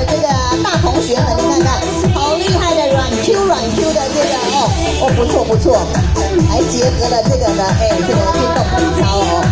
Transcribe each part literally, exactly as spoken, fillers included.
的这个大同学们，你看看，好厉害的软 Q 软 Q 的这个哦哦，不错不错，还结合了这个呢，哎，这个运动体操哦。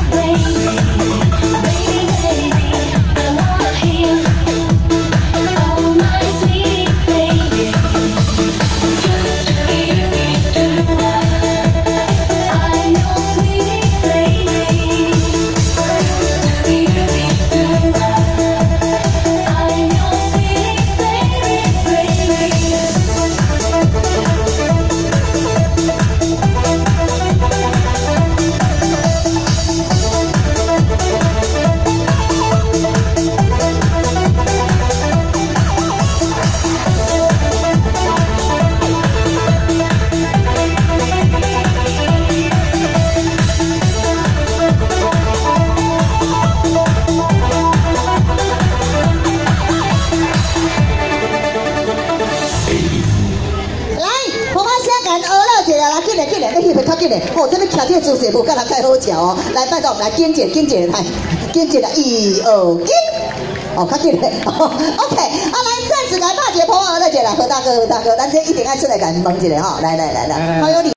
来，紧嘞，紧嘞，你翕的较紧嘞。哦，这边徛这个姿势无甲人太好笑哦。来，拜托，来紧一紧一来，紧一来，一二紧。哦，较紧嘞。OK， 啊，来，暂时来大姐捧我的姐来，何大哥，何大哥，咱这一定爱出来甲问一下哈。来来来来，好有礼。